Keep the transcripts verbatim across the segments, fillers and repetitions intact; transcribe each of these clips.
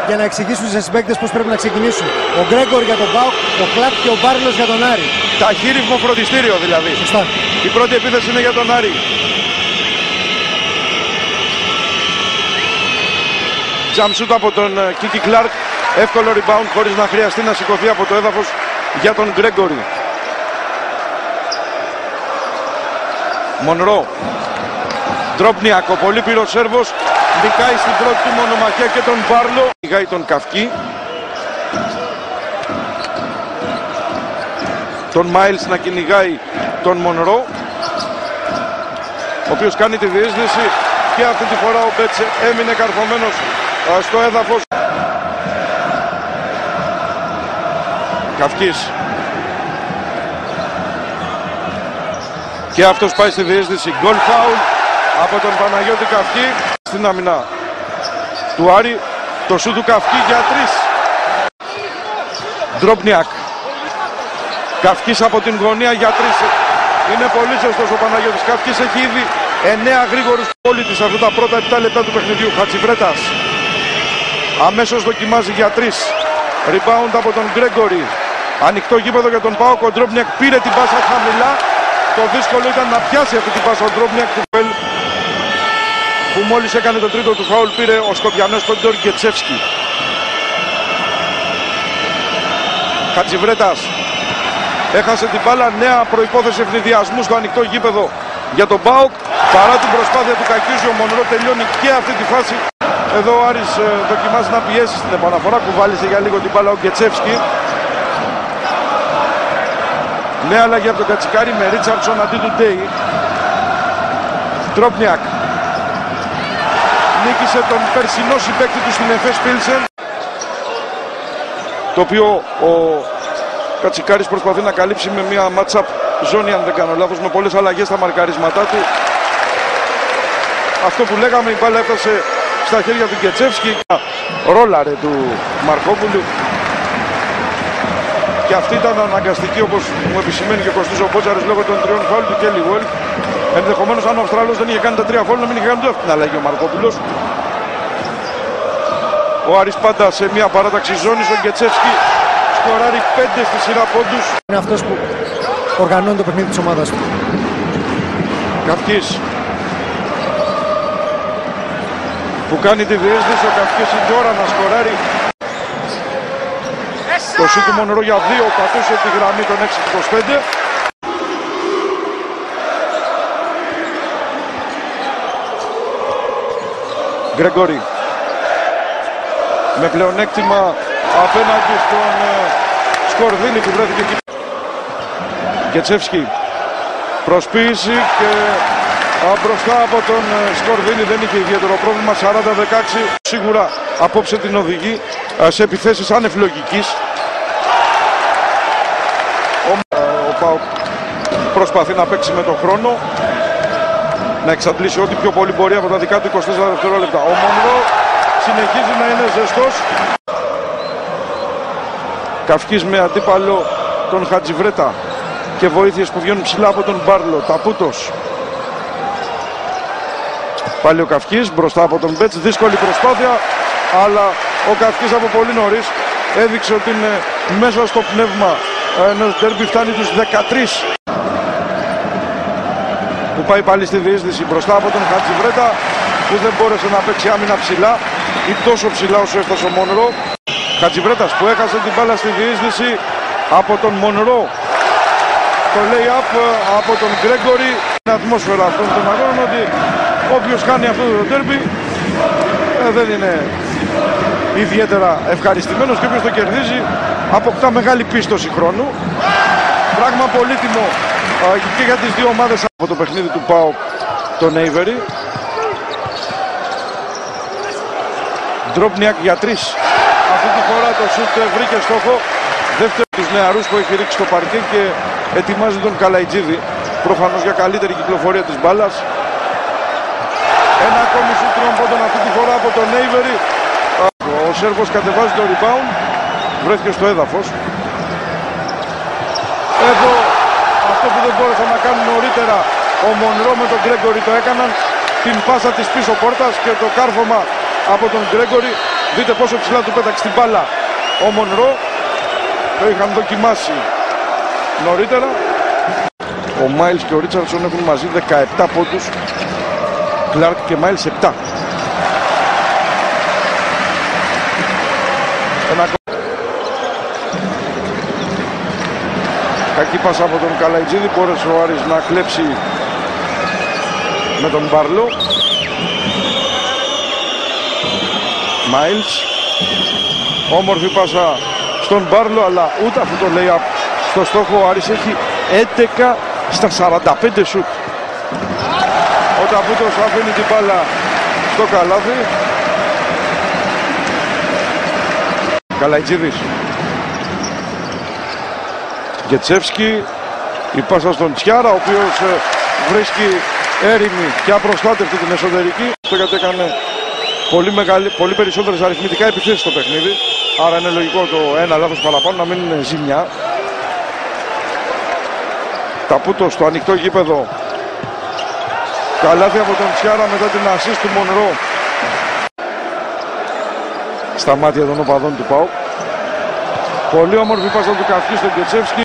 για να εξηγήσουν στους συμπαίκτες πώς πρέπει να ξεκινήσουν. Ο Γκρέγκορι για τον ΠΑΟΚ, ο Κλαπ και ο Μπάρλος για τον Άρη. Ταχύρυθμο φροντιστήριο δηλαδή. Σωστά. Η πρώτη επίθεση είναι για τον Άρη. Jump shoot από τον Κίκι Κλάρκ. Εύκολο rebound χωρίς να χρειαστεί να σηκωθεί από το έδαφος για τον Γκρέγκορι. Μονρό. Ντρόπνιακ, ο πολύπυρος Σέρβος, νικάει στην πρώτη του μονομαχία και τον Μπάρλο. Νικάει τον Καυκή. Τον Μάιλς να κυνηγάει τον Μονρό, ο οποίος κάνει τη διείσδυση και αυτή τη φορά ο Μπέτσε έμεινε καρφωμένος στο έδαφος. Καυκής. Και αυτός πάει στη διείσδυση. Γκολ φάουλ από τον Παναγιώτη Καυκή. Στην άμυνα του Άρη. Το σου του Καυκή για τρεις. Ντρόπνιακ. Καυκής από την γωνία για τρεις. Είναι πολύ σωστός ο Παναγιώτης Καυκής. Έχει ήδη εννέα γρήγορους πολίτες αυτά τα πρώτα επτά λεπτά του παιχνιδιού. Χατζιβρέτας. Αμέσως δοκιμάζει για τρεις. Rebound από τον Γκρέγκορι. Ανοιχτό γήπεδο για τον ΠΑΟΚ. Ο Ντρόπνιακ πήρε την πάσα χαμηλά. Το δύσκολο ήταν να πιάσει αυτή την πάσα ο Ντρόπνιακ του Βέλ, που μόλις έκανε το τρίτο του φάουλ. Πήρε ο Σκοπιανός Ποντόρ Γκετσεύσκι. Χατζιβρέτας έχασε την μπάλα. Νέα προϋπόθεση ευνηδιασμού στο ανοιχτό γήπεδο για τον ΠΑΟΚ. Παρά την προσπάθεια του Κακιούζη, ο Μονρό τελειώνει και αυτή τη φάση. Εδώ ο Άρης ε, δοκιμάζει να πιέσει στην επαναφορά. Κουβάλισε για λίγο την μπάλα ο Γκετσεύσκι. Νέα αλλαγή από τον Κατσικάρη με Ρίτσαρντσον αντί του Ντέι. Ντρόπνιακ νίκησε τον περσινό συμπαίκτη του στην Εφές Πίλσεν, το οποίο ο Κατσικάρης προσπαθεί να καλύψει με μια match-up ζώνη, αν δεν κάνω λάθος, με πολλές αλλαγές στα μαρκαρίσματά του. Αυτό που λέγαμε, η μπάλα έφτασε στα χέρια του Γκετσεύσκι. Ρόλαρε του Μαρκόπουλου. Και αυτή ήταν αναγκαστική, όπως μου επισημαίνει και ο Κωστής ο Μπότσαρης, λόγω των τριών φάουλ του Κέλι Γουέλ. Ενδεχομένως αν ο Αυστραλός δεν είχε κάνει τα τρία φάουλ, να μην είχε κάνει το την αλλαγή ο Μαρκόπουλος. Ο Άρης πάντα σε μια παράταξη ζώνης. Ο Γκετσεύσκι σκοράρει πέντε στη σειρά πόντους. Είναι αυτός που οργανώνει το παιχνίδι της ομάδας του. Καυκής, που κάνει τη διέσδυση. Ο Καυκής είναι τώρα να σκοράρει. Το σου του Μονρό για δύο, πατούσε τη γραμμή των έξι είκοσι πέντε. Γκρέγκορι με πλεονέκτημα απέναντι στον ε, Σκορδίνη που βρέθηκε εκεί. Γκετσεύσκι, προσποίηση και α, μπροστά από τον ε, Σκορδίνη δεν είχε ιδιαίτερο πρόβλημα. Σαράντα δεκαέξι σίγουρα απόψε την οδηγεί ε, σε επιθέσεις άνευ λογικής. Ο ΠΑΟΚ προσπαθεί να παίξει με τον χρόνο, να εξαντλήσει ό,τι πιο πολύ μπορεί από τα δικά του είκοσι τέσσερα δευτερόλεπτα. Ο Μονρό συνεχίζει να είναι ζεστός. Καυκής με αντίπαλο τον Χατζιβρέτα και βοήθειες που βγαίνουν ψηλά από τον Μπάρλο. Ταπούτος. Πάλι ο Καυκής μπροστά από τον Μπέτς. Δύσκολη προσπάθεια, αλλά ο Καυκής από πολύ νωρίς έδειξε ότι είναι μέσα στο πνεύμα ενός ντέρμπι. Φτάνει τους δεκατρείς, που πάει πάλι στη διείσδυση μπροστά από τον Χατζιβρέτα, που δεν μπόρεσε να παίξει άμυνα ψηλά ή τόσο ψηλά όσο έφτασε ο Μονρό. Χατζιβρέτας που έχασε την μπάλα στη διείσδυση από τον Μονρό. Το lay-up από τον Γκρέγκορι. Είναι ατμόσφαιρα αυτών των αγώνων ότι όποιος κάνει αυτό το ντέρμπι ε, δεν είναι ιδιαίτερα ευχαριστημένος, και όποιος το κερδίζει αποκτά μεγάλη πίστοση χρόνου. Πράγμα πολύτιμο ε, και για τις δύο ομάδες από το παιχνίδι του ΠΑΟΚ, τον Νέιβερι. Ντρόπνιακ για τρεις. Αυτή τη φορά το σούτ βρήκε στόχο. Δεύτερο τους νεαρούς που έχει ρίξει στο παρκέ και ετοιμάζει τον Καλαϊτζίδη, προφανώς για καλύτερη κυκλοφορία της μπάλας. Ένα ακόμη σούτ τριών πόντων, αυτή τη φορά από τον Νέιβερι. Ο Σέρβος κατεβάζει το rebound, βρέθηκε στο έδαφος. Εδώ αυτό που δεν μπόρεσαν να κάνουν νωρίτερα ο Μονρό με τον Γκρέγκορι το έκαναν. Την πάσα της πίσω πόρτας και το κάρφωμα από τον Γκρέγκορι Δείτε πόσο ψηλά του πέταξε την μπάλα ο Μονρό. Το είχαν δοκιμάσει νωρίτερα. Ο Μάιλς και ο Ρίτσαρντσον έχουν μαζί δεκαεπτά πόντους. Κλάρκ και Μάιλς επτά. Ένα... Κακή πάσα από τον Καλαϊτζίδη, μπόρεσε ο Άρης να κλέψει με τον Μπάρλο. Μάιλς, όμορφη πάσα στον Μπάρλο, αλλά ούτε αυτό το λέει στο στόχο. Ο Άρης έχει έντεκα στα σαράντα πέντε σουτ. Ο Ταπούτος αφήνει την μπάλα στο καλάθι. Καλαϊτζίδης, Γκετσεύσκι, η πάσα στον Τσιάρα, ο οποίος ε, βρίσκει έρημη και απροστάτευτη την εσωτερική. Αυτό γιατί έκανε πολύ, μεγάλη, πολύ περισσότερες αριθμητικά επιθέσεις στο παιχνίδι. Άρα είναι λογικό το ένα λάθος παραπάνω να μην είναι ζημιά. Ταπούτος στο ανοιχτό γήπεδο. Καλάθι από τον Τσιάρα μετά την ασίστ του Μονρό. Στα μάτια των οπαδών του ΠΑΟΚ. Πολύ όμορφη πάσα του Καυκή στον Γκετσεύσκι.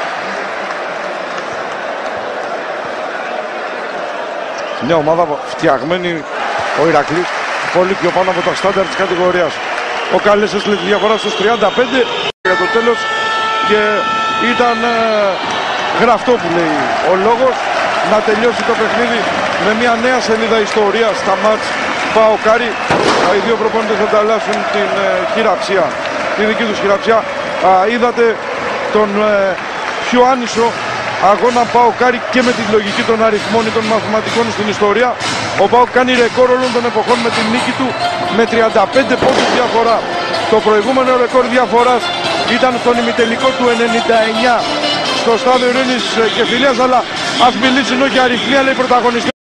Μια ομάδα φτιαγμένη, ο Ηρακλής, πολύ πιο πάνω από τα στάνταρ της κατηγορίας. Ο Κάλες έστειλε τη διαφορά στους τριάντα πέντε για το τέλος και ήταν ε, γραφτό που λέει ο λόγος να τελειώσει το παιχνίδι με μια νέα σελίδα ιστορίας στα μάτς ΠΑΟΚ-Άρη. Οι δύο προπονητές θα ανταλλάσσουν την ε, χειραψία, τη δική τους χειραψία. Α, είδατε τον ε, πιο άνισο αγώνα ΠΑΟΚ-Άρη και με τη λογική των αριθμών ή των μαθηματικών στην ιστορία. Ο ΠΑΟΚ κάνει ρεκόρ όλων των εποχών με την νίκη του με τριάντα πέντε πόντους διαφορά. Το προηγούμενο ρεκόρ διαφοράς ήταν στον ημιτελικό του ενενήντα εννιά στο στάδιο Ειρήνης και Φιλίας, αλλά ας μιλήσουν όχι αριθμοί αλλά οι πρωταγωνιστές.